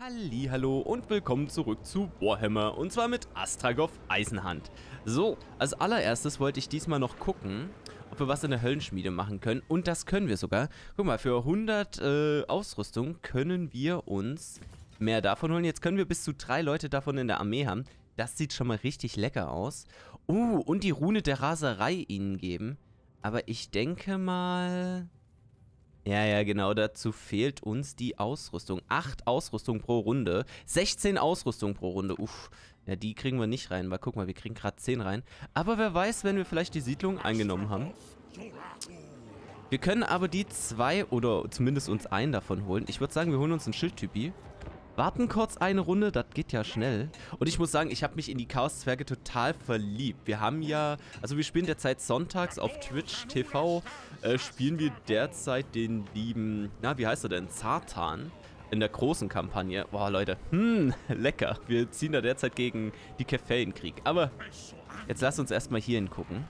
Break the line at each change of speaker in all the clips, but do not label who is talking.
Hallihallo und willkommen zurück zu Warhammer und zwar mit Astragoth Eisenhand. So, als allererstes wollte ich diesmal noch gucken, ob wir was in der Höllenschmiede machen können und das können wir sogar. Guck mal, für 100 Ausrüstung können wir uns mehr davon holen. Jetzt können wir bis zu 3 Leute davon in der Armee haben. Das sieht schon mal richtig lecker aus. Und die Rune der Raserei ihnen geben. Aber ich denke mal... Ja, genau, dazu fehlt uns die Ausrüstung. 8 Ausrüstung pro Runde. 16 Ausrüstung pro Runde. Uff, ja, die kriegen wir nicht rein, weil guck mal, wir kriegen gerade 10 rein. Aber wer weiß, wenn wir vielleicht die Siedlung eingenommen haben. Wir können aber die 2 oder zumindest uns einen davon holen. Ich würde sagen, wir holen uns einen Schildtypi. Warten kurz eine Runde, das geht ja schnell. Und ich muss sagen, ich habe mich in die Chaoszwerge total verliebt. Wir haben ja, also wir spielen derzeit sonntags auf Twitch TV, spielen wir derzeit den lieben, na, wie heißt er denn, Zartan in der großen Kampagne. Boah, Leute, lecker. Wir ziehen da derzeit gegen die Kefallenkrieg. Aber jetzt lasst uns erstmal hier hingucken.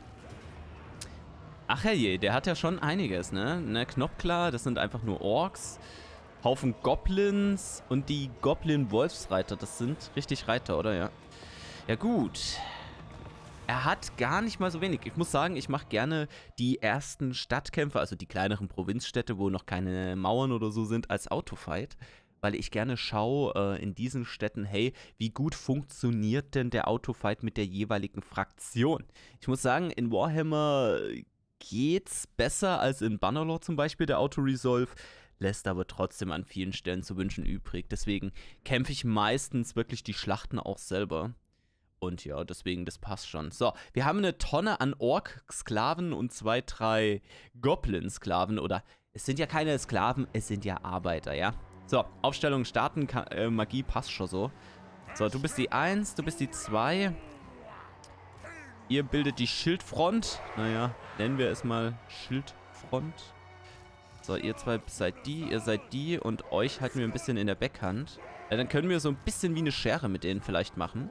Ach herrje, der hat ja schon einiges, ne? Ne, Knopklar, das sind einfach nur Orks. Haufen Goblins und die Goblin-Wolfsreiter. Das sind richtig Reiter, oder? Ja. Ja, gut. Er hat gar nicht mal so wenig. Ich muss sagen, ich mache gerne die ersten Stadtkämpfe, also die kleineren Provinzstädte, wo noch keine Mauern oder so sind, als Autofight. Weil ich gerne schaue in diesen Städten, hey, wie gut funktioniert denn der Autofight mit der jeweiligen Fraktion? Ich muss sagen, in Warhammer geht's besser als in Bannerlord zum Beispiel, der Auto-Resolve. Lässt aber trotzdem an vielen Stellen zu wünschen übrig. Deswegen kämpfe ich meistens wirklich die Schlachten auch selber. Und ja, deswegen, das passt schon. So, wir haben eine Tonne an Ork-Sklaven und 2, 3 Goblin-Sklaven. Oder, es sind ja keine Sklaven, es sind ja Arbeiter, ja? So, Aufstellung starten, Magie passt schon so. So, du bist die 1, du bist die 2. Ihr bildet die Schildfront. Naja, nennen wir es mal Schildfront. So, ihr zwei seid die, ihr seid die und euch halten wir ein bisschen in der Backhand. Ja, dann können wir so ein bisschen wie eine Schere mit denen vielleicht machen.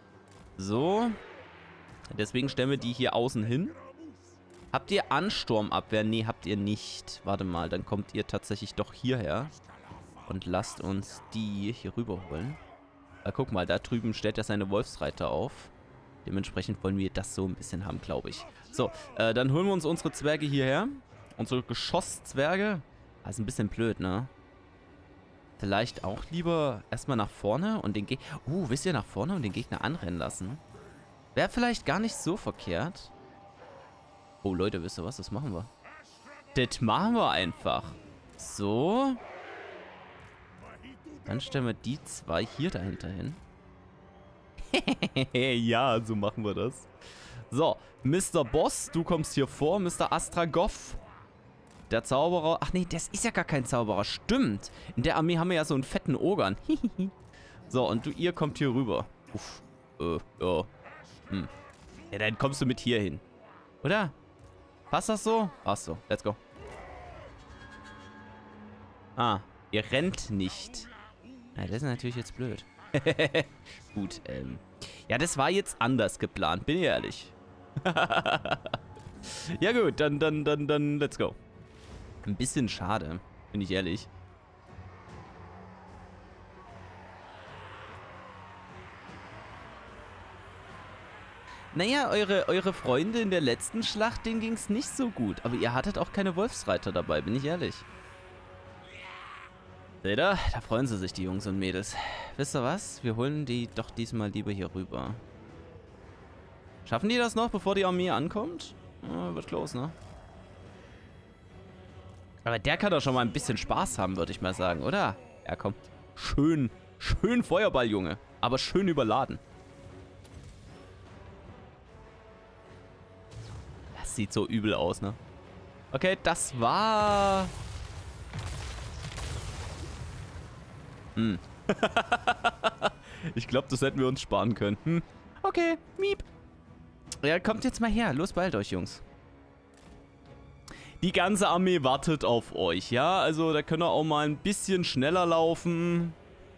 So. Deswegen stellen wir die hier außen hin. Habt ihr Ansturmabwehr? Nee, habt ihr nicht. Warte mal, dann kommt ihr tatsächlich doch hierher. Und lasst uns die hier rüberholen. Guck mal, da drüben stellt er seine Wolfsreiter auf. Dementsprechend wollen wir das so ein bisschen haben, glaube ich. So, dann holen wir uns unsere Zwerge hierher. Unsere Geschosszwerge. Das ist ein bisschen blöd, ne? Vielleicht auch lieber erstmal nach vorne und den Gegner... wisst ihr, nach vorne und den Gegner anrennen lassen? Wäre vielleicht gar nicht so verkehrt. Oh, Leute, wisst ihr was? Das machen wir. Das machen wir einfach. So. Dann stellen wir die 2 hier dahinter hin. Ja, so machen wir das. So, Mr. Boss, du kommst hier vor. Mr. Astragoth. Der Zauberer... Ach nee, das ist ja gar kein Zauberer. Stimmt. In der Armee haben wir ja so einen fetten Ogern. So, und ihr kommt hier rüber. Uff. Ja. Ja, dann kommst du mit hier hin. Oder? Passt das so? Passt so. Let's go. Ah, ihr rennt nicht. Ja, das ist natürlich jetzt blöd. Gut, ja, das war jetzt anders geplant. Bin ich ehrlich. Ja gut, dann let's go. Ein bisschen schade, bin ich ehrlich. Naja, eure Freunde in der letzten Schlacht, denen ging es nicht so gut. Aber ihr hattet auch keine Wolfsreiter dabei, bin ich ehrlich. Seht ihr? Da freuen sie sich, die Jungs und Mädels. Wisst ihr was? Wir holen die doch diesmal lieber hier rüber. Schaffen die das noch, bevor die Armee ankommt? Ja, wird close, ne? Aber der kann doch schon mal ein bisschen Spaß haben, würde ich mal sagen, oder? Ja, komm. Schön Feuerball, Junge. Aber schön überladen. Das sieht so übel aus, ne? Okay, das war... Ich glaube, das hätten wir uns sparen können. Okay, miep. Ja, kommt jetzt mal her. Los, beeilt euch, Jungs. Die ganze Armee wartet auf euch, ja? Also, da könnt ihr auch mal ein bisschen schneller laufen.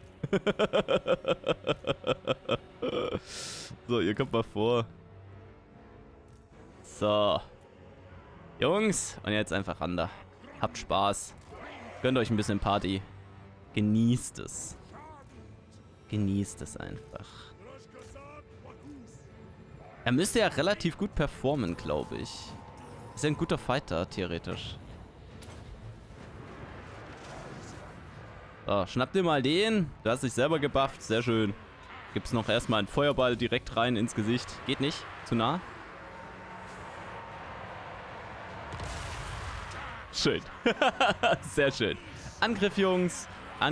So, ihr kommt mal vor. So. Jungs, und jetzt einfach ran da. Habt Spaß. Gönnt euch ein bisschen Party. Genießt es. Genießt es einfach. Er müsste ja relativ gut performen, glaube ich. Ist ja ein guter Fighter, theoretisch. So, schnapp dir mal den. Du hast dich selber gebufft. Sehr schön. Gibt's noch erstmal einen Feuerball direkt rein ins Gesicht. Geht nicht. Zu nah. Schön. Sehr schön. Angriff, Jungs.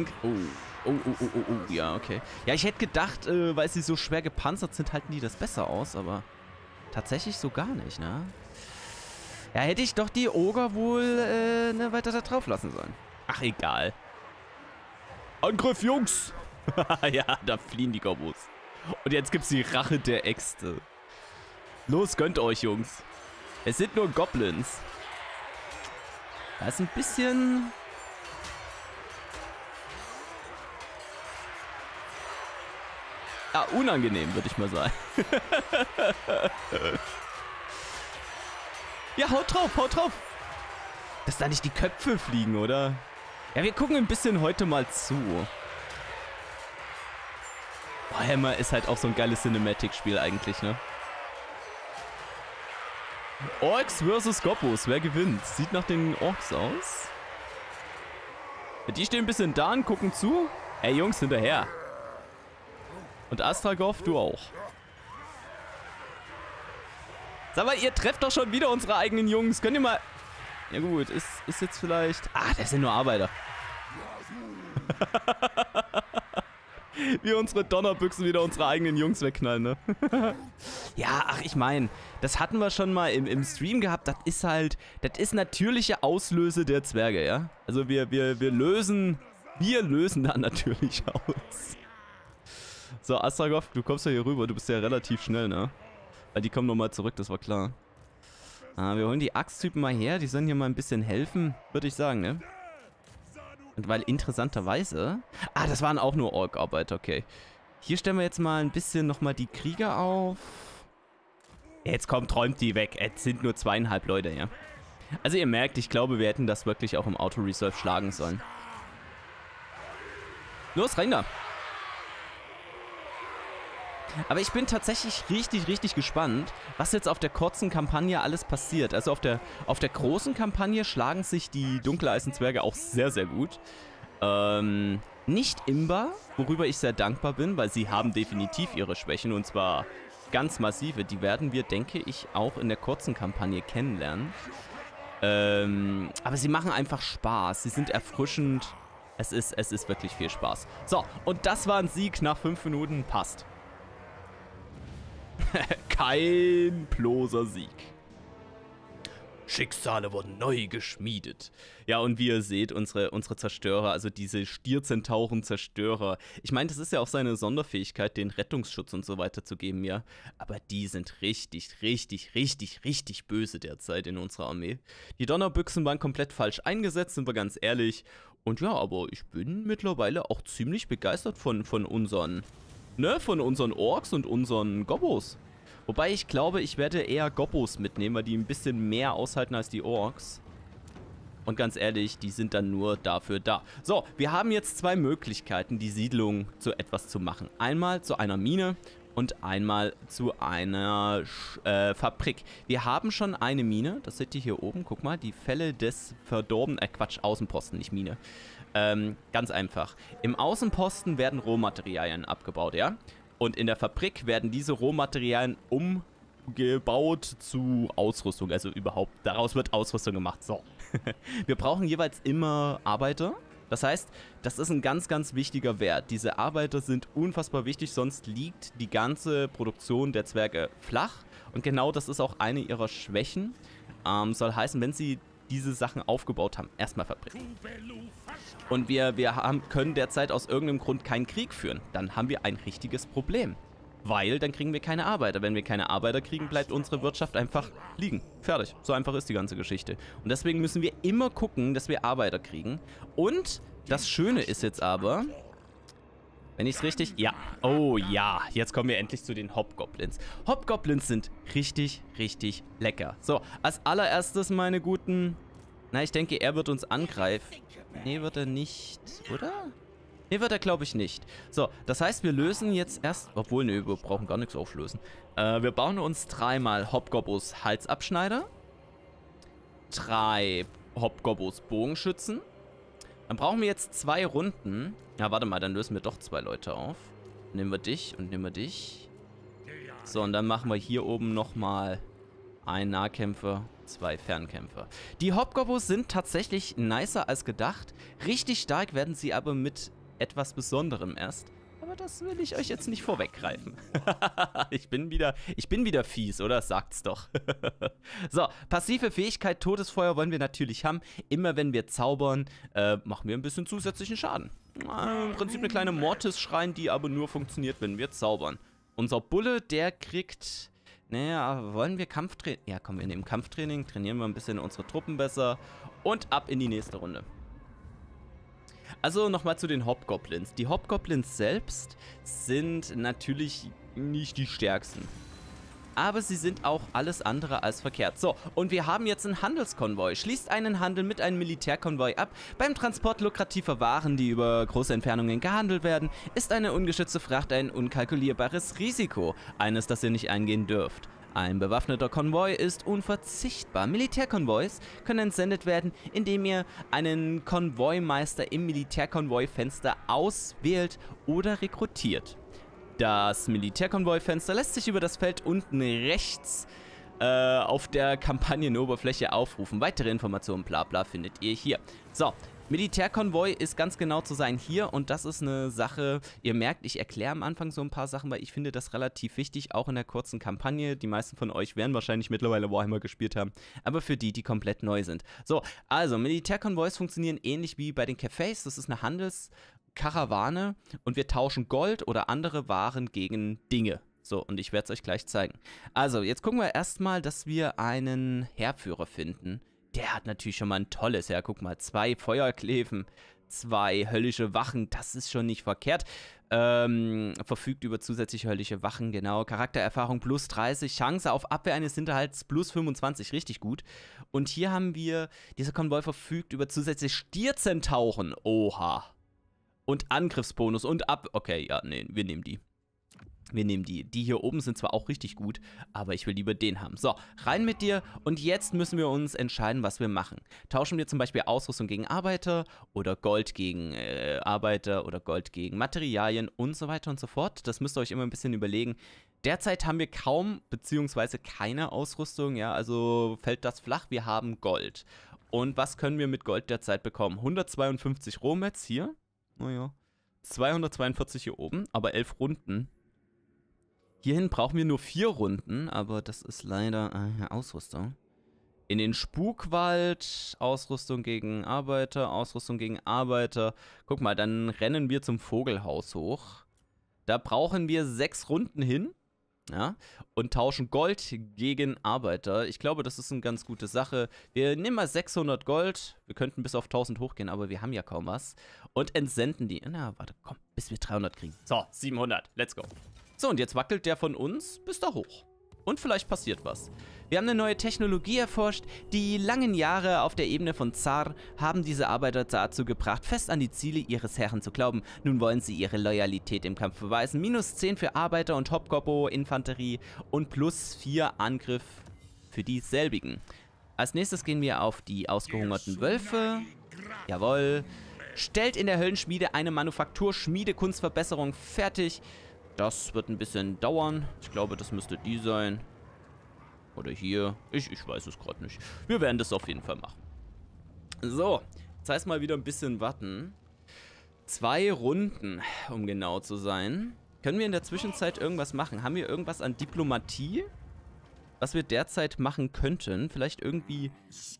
Oh, ja, okay. Ja, ich hätte gedacht, weil sie so schwer gepanzert sind, halten die das besser aus, aber tatsächlich so gar nicht, ne? Ja, hätte ich doch die Oger wohl weiter da drauf lassen sollen. Ach, egal. Angriff, Jungs! Ja, da fliehen die Gobos. Und jetzt gibt's die Rache der Äxte. Los, gönnt euch, Jungs. Es sind nur Goblins. Da ist ein bisschen... ja, unangenehm, würde ich mal sagen. Ja, haut drauf, haut drauf. Dass da nicht die Köpfe fliegen, oder? Ja, wir gucken ein bisschen heute mal zu. Warhammer ist halt auch so ein geiles Cinematic-Spiel eigentlich, ne? Orks versus Gobbos, wer gewinnt? Sieht nach den Orks aus. Die stehen ein bisschen da und gucken zu. Ey, Jungs, hinterher. Und Astragov, du auch. Sag mal, ihr trefft doch schon wieder unsere eigenen Jungs. Könnt ihr mal... ja gut, ist jetzt vielleicht... ah, das sind nur Arbeiter. Wie unsere Donnerbüchsen wieder unsere eigenen Jungs wegknallen, ne? Ja, ach, ich meine, das hatten wir schon mal im Stream gehabt. Das ist halt... das ist natürliche Auslöse der Zwerge, ja? Also wir lösen da natürlich aus. So, Astragov, du kommst ja hier rüber. Du bist ja relativ schnell, ne? Weil die kommen nochmal zurück, das war klar. Wir holen die Axttypen mal her. Die sollen hier mal ein bisschen helfen, würde ich sagen, ne? Und weil interessanterweise... ah, das waren auch nur Ork-Arbeiter, okay. Hier stellen wir jetzt mal ein bisschen nochmal die Krieger auf. Jetzt kommt, träumt die weg. Es sind nur 2,5 Leute, ja. Also ihr merkt, ich glaube, wir hätten das wirklich auch im Auto-Resolve schlagen sollen. Los, rein da! Aber ich bin tatsächlich richtig gespannt, was jetzt auf der kurzen Kampagne alles passiert. Also auf der großen Kampagne schlagen sich die Dunkeleisenzwerge auch sehr gut. Nicht Imba, worüber ich sehr dankbar bin, weil sie haben definitiv ihre Schwächen und zwar ganz massive. Die werden wir, denke ich, auch in der kurzen Kampagne kennenlernen. Aber sie machen einfach Spaß. Sie sind erfrischend. Es ist wirklich viel Spaß. So, und das war ein Sieg nach 5 Minuten. Passt. Kein bloßer Sieg. Schicksale wurden neu geschmiedet. Ja, und wie ihr seht, unsere Zerstörer, also diese Stierzentauren-Zerstörer. Ich meine, das ist ja auch seine Sonderfähigkeit, den Rettungsschutz und so weiter zu geben, ja. Aber die sind richtig böse derzeit in unserer Armee. Die Donnerbüchsen waren komplett falsch eingesetzt, sind wir ganz ehrlich. Und ja, aber ich bin mittlerweile auch ziemlich begeistert von unseren... von unseren Orks und unseren Gobbos. Wobei ich glaube, ich werde eher Gobbos mitnehmen, weil die ein bisschen mehr aushalten als die Orks. Und ganz ehrlich, die sind dann nur dafür da. So, wir haben jetzt 2 Möglichkeiten, die Siedlung zu etwas zu machen. Einmal zu einer Mine und einmal zu einer Fabrik. Wir haben schon eine Mine, das seht ihr hier oben, guck mal, die Fälle des verdorbenen, Quatsch, Außenposten, nicht Mine. Ganz einfach. Im Außenposten werden Rohmaterialien abgebaut, ja? Und in der Fabrik werden diese Rohmaterialien umgebaut zu Ausrüstung. Also überhaupt, daraus wird Ausrüstung gemacht. So. Wir brauchen jeweils immer Arbeiter. Das heißt, das ist ein ganz wichtiger Wert. Diese Arbeiter sind unfassbar wichtig, sonst liegt die ganze Produktion der Zwerge flach. Und genau das ist auch eine ihrer Schwächen. Soll heißen, wenn sie diese Sachen aufgebaut haben, erstmal Fabrik. Und wir können derzeit aus irgendeinem Grund keinen Krieg führen. Dann haben wir ein richtiges Problem. Weil dann kriegen wir keine Arbeiter. Wenn wir keine Arbeiter kriegen, bleibt unsere Wirtschaft einfach liegen. Fertig. So einfach ist die ganze Geschichte. Und deswegen müssen wir immer gucken, dass wir Arbeiter kriegen. Und das Schöne ist jetzt aber... wenn ich es richtig... ja. Oh ja. Jetzt kommen wir endlich zu den Hobgoblins. Hobgoblins sind richtig lecker. So, als allererstes, meine Guten... na, ich denke, er wird uns angreifen. Nee, wird er nicht, oder? Nee, wird er, glaube ich, nicht. So, das heißt, wir lösen jetzt erst... Obwohl, nee, wir brauchen gar nichts auflösen. Wir bauen uns 3 Hobgobbos Halsabschneider. 3 Hobgobbos Bogenschützen. Dann brauchen wir jetzt 2 Runden. Ja, warte mal, dann lösen wir doch 2 Leute auf. Nehmen wir dich und nehmen wir dich. So, und dann machen wir hier oben nochmal einen Nahkämpfer, 2 Fernkämpfer. Die Hobgobbos sind tatsächlich nicer als gedacht. Richtig stark werden sie aber mit etwas Besonderem erst. Aber das will ich euch jetzt nicht vorweggreifen. Ich bin wieder fies, oder? Sagt's doch. So, passive Fähigkeit Todesfeuer wollen wir natürlich haben. Immer wenn wir zaubern, machen wir ein bisschen zusätzlichen Schaden. Im Prinzip eine kleine Mortis-Schrein, die aber nur funktioniert, wenn wir zaubern. Unser Bulle, der kriegt... Naja, wollen wir Kampftraining? Ja, komm, wir nehmen Kampftraining, trainieren wir ein bisschen unsere Truppen besser und ab in die nächste Runde. Also nochmal zu den Hobgoblins. Die Hobgoblins selbst sind natürlich nicht die stärksten. Aber sie sind auch alles andere als verkehrt. So, und wir haben jetzt einen Handelskonvoi. Schließt einen Handel mit einem Militärkonvoi ab. Beim Transport lukrativer Waren, die über große Entfernungen gehandelt werden, ist eine ungeschützte Fracht ein unkalkulierbares Risiko. Eines, das ihr nicht eingehen dürft. Ein bewaffneter Konvoi ist unverzichtbar. Militärkonvois können entsendet werden, indem ihr einen Konvoimeister im Militärkonvoi-Fenster auswählt oder rekrutiert. Das Militärkonvoi-Fenster lässt sich über das Feld unten rechts auf der Kampagnenoberfläche aufrufen. Weitere Informationen, bla bla, findet ihr hier. So, Militärkonvoi ist ganz genau zu sein hier und das ist eine Sache, ihr merkt, ich erkläre am Anfang so ein paar Sachen, weil ich finde das relativ wichtig, auch in der kurzen Kampagne. Die meisten von euch werden wahrscheinlich mittlerweile Warhammer gespielt haben, aber für die, die komplett neu sind. So, also Militärkonvois funktionieren ähnlich wie bei den Cafés, das ist eine Handelskarawane und wir tauschen Gold oder andere Waren gegen Dinge. So, und ich werde es euch gleich zeigen. Also, jetzt gucken wir erstmal, dass wir einen Heerführer finden. Der hat natürlich schon mal ein tolles Heer. Guck mal, 2 Feuerkleven, 2 höllische Wachen, das ist schon nicht verkehrt. Verfügt über zusätzliche höllische Wachen, genau. Charaktererfahrung plus 30, Chance auf Abwehr eines Hinterhalts plus 25, richtig gut. Und hier haben wir, dieser Konvoi verfügt über zusätzliche Stierzentauchen, oha. Und Angriffsbonus und okay, ja, nee, wir nehmen die. Wir nehmen die. Die hier oben sind zwar auch richtig gut, aber ich will lieber den haben. So, rein mit dir. Und jetzt müssen wir uns entscheiden, was wir machen. Tauschen wir zum Beispiel Ausrüstung gegen Arbeiter oder Gold gegen Arbeiter oder Gold gegen Materialien und so weiter und so fort. Das müsst ihr euch immer ein bisschen überlegen. Derzeit haben wir kaum bzw. keine Ausrüstung, ja, also fällt das flach. Wir haben Gold. Und was können wir mit Gold derzeit bekommen? 152 Rohmetz hier. Naja. 242 hier oben, aber 11 Runden. Hierhin brauchen wir nur 4 Runden, aber das ist leider Ausrüstung. In den Spukwald, Ausrüstung gegen Arbeiter, Ausrüstung gegen Arbeiter. Guck mal, dann rennen wir zum Vogelhaus hoch. Da brauchen wir 6 Runden hin, ja, und tauschen Gold gegen Arbeiter. Ich glaube, das ist eine ganz gute Sache. Wir nehmen mal 600 Gold. Wir könnten bis auf 1000 hochgehen, aber wir haben ja kaum was. Und entsenden die. Na, warte, komm, bis wir 300 kriegen. So, 700, let's go. So, und jetzt wackelt der von uns bis da hoch. Und vielleicht passiert was. Wir haben eine neue Technologie erforscht. Die langen Jahre auf der Ebene von Zar haben diese Arbeiter dazu gebracht, fest an die Ziele ihres Herren zu glauben. Nun wollen sie ihre Loyalität im Kampf beweisen. Minus 10 für Arbeiter und Hobgobbo-Infanterie und plus 4 Angriff für dieselbigen. Als nächstes gehen wir auf die ausgehungerten Wölfe. Jawohl. Stellt in der Höllenschmiede eine Manufaktur-Schmiedekunstverbesserung fertig. Das wird ein bisschen dauern. Ich glaube, das müsste die sein. Oder hier. Ich weiß es gerade nicht. Wir werden das auf jeden Fall machen. So, jetzt heißt mal wieder ein bisschen warten. 2 Runden, um genau zu sein. Können wir in der Zwischenzeit irgendwas machen? Haben wir irgendwas an Diplomatie, was wir derzeit machen könnten? Vielleicht irgendwie...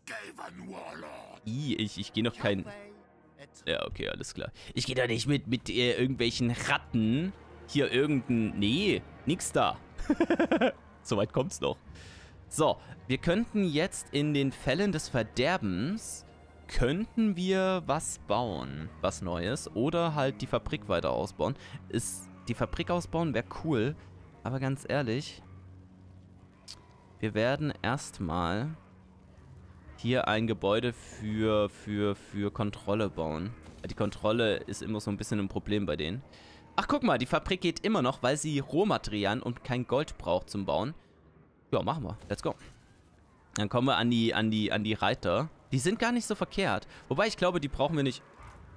Ich gehe noch kein... Ja, okay, alles klar. Ich gehe doch nicht mit irgendwelchen Ratten... Hier irgendein... Nee, nix da. Soweit kommt's noch. So, wir könnten jetzt in den Fällen des Verderbens... Könnten wir was bauen, was Neues. Oder halt die Fabrik weiter ausbauen. Die Fabrik ausbauen wäre cool. Aber ganz ehrlich... Wir werden erstmal... hier ein Gebäude für Kontrolle bauen. Die Kontrolle ist immer so ein bisschen ein Problem bei denen. Ach, guck mal, die Fabrik geht immer noch, weil sie Rohmaterialien und kein Gold braucht zum Bauen. Ja, machen wir. Let's go. Dann kommen wir an die Reiter. Die sind gar nicht so verkehrt. Wobei, ich glaube, die brauchen wir nicht...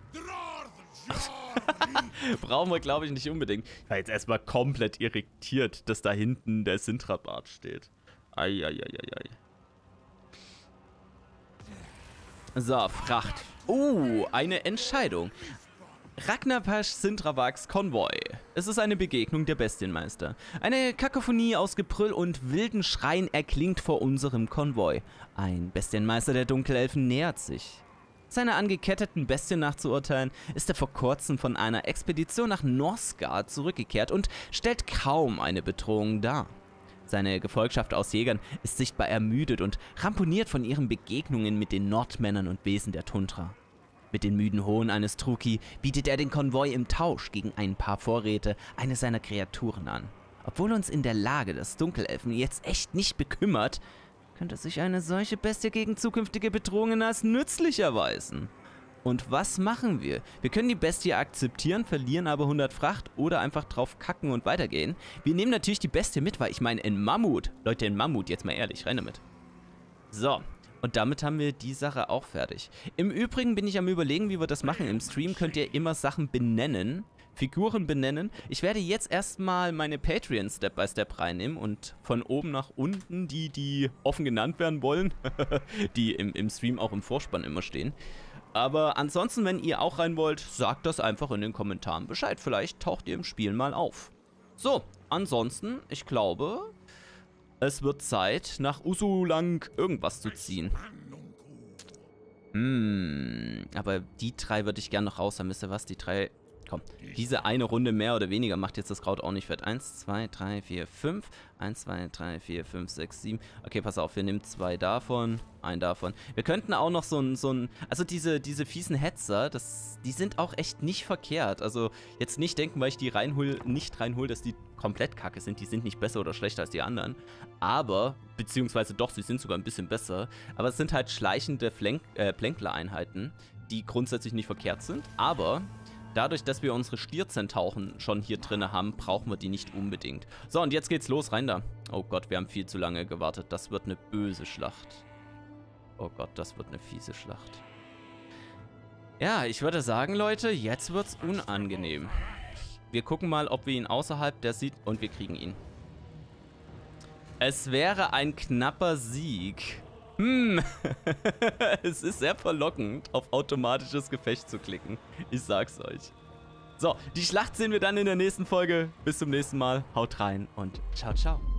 brauchen wir, glaube ich, nicht unbedingt. Ich war jetzt erstmal komplett irritiert, dass da hinten der Sintra-Bart steht. Eieieiei. So, Fracht. Eine Entscheidung. Ragnapash Sintravax Konvoi. Es ist eine Begegnung der Bestienmeister. Eine Kakophonie aus Gebrüll und wilden Schreien erklingt vor unserem Konvoi. Ein Bestienmeister der Dunkelelfen nähert sich. Seiner angeketteten Bestien nachzuurteilen, ist er vor kurzem von einer Expedition nach Norsgard zurückgekehrt und stellt kaum eine Bedrohung dar. Seine Gefolgschaft aus Jägern ist sichtbar ermüdet und ramponiert von ihren Begegnungen mit den Nordmännern und Wesen der Tundra. Mit den müden Hohn eines Truki bietet er den Konvoi im Tausch gegen ein paar Vorräte eines seiner Kreaturen an. Obwohl uns in der Lage des Dunkelelfen jetzt echt nicht bekümmert, könnte sich eine solche Bestie gegen zukünftige Bedrohungen als nützlich erweisen. Und was machen wir? Wir können die Bestie akzeptieren, verlieren aber 100 Fracht oder einfach drauf kacken und weitergehen. Wir nehmen natürlich die Bestie mit, weil ich meine, ein Mammut. Leute, ein Mammut, jetzt mal ehrlich, rein damit. So, und damit haben wir die Sache auch fertig. Im Übrigen bin ich am Überlegen, wie wir das machen. Im Stream könnt ihr immer Sachen benennen, Figuren benennen. Ich werde jetzt erstmal meine Patreon Step by Step reinnehmen und von oben nach unten die offen genannt werden wollen, die im Stream auch im Vorspann immer stehen. Aber ansonsten, wenn ihr auch rein wollt, sagt das einfach in den Kommentaren Bescheid. Vielleicht taucht ihr im Spiel mal auf. So, ansonsten, ich glaube, es wird Zeit, nach Usulang irgendwas zu ziehen. Aber die 3 würde ich gerne noch raus haben. Wisst ihr was? Die 3... Komm, diese eine Runde mehr oder weniger macht jetzt das Kraut auch nicht fett. 1, 2, 3, 4, 5. 1, 2, 3, 4, 5, 6, 7. Okay, pass auf, wir nehmen 2 davon, 1 davon. Wir könnten auch noch so ein... Also diese fiesen Hetzer, die sind auch echt nicht verkehrt. Also jetzt nicht denken, weil ich die nicht reinhol, dass die komplett kacke sind. Die sind nicht besser oder schlechter als die anderen. Aber, beziehungsweise doch, sie sind sogar ein bisschen besser. Aber es sind halt schleichende Plänkler-Einheiten, die grundsätzlich nicht verkehrt sind. Aber... dadurch, dass wir unsere Stierzentauchen schon hier drin haben, brauchen wir die nicht unbedingt. So, und jetzt geht's los, rein da. Oh Gott, wir haben viel zu lange gewartet. Das wird eine böse Schlacht. Oh Gott, das wird eine fiese Schlacht. Ja, ich würde sagen, Leute, jetzt wird's unangenehm. Wir gucken mal, ob wir ihn außerhalb der sieht und wir kriegen ihn. Es wäre ein knapper Sieg. Es ist sehr verlockend, auf automatisches Gefecht zu klicken. Ich sag's euch. So, die Schlacht sehen wir dann in der nächsten Folge. Bis zum nächsten Mal. Haut rein und ciao, ciao.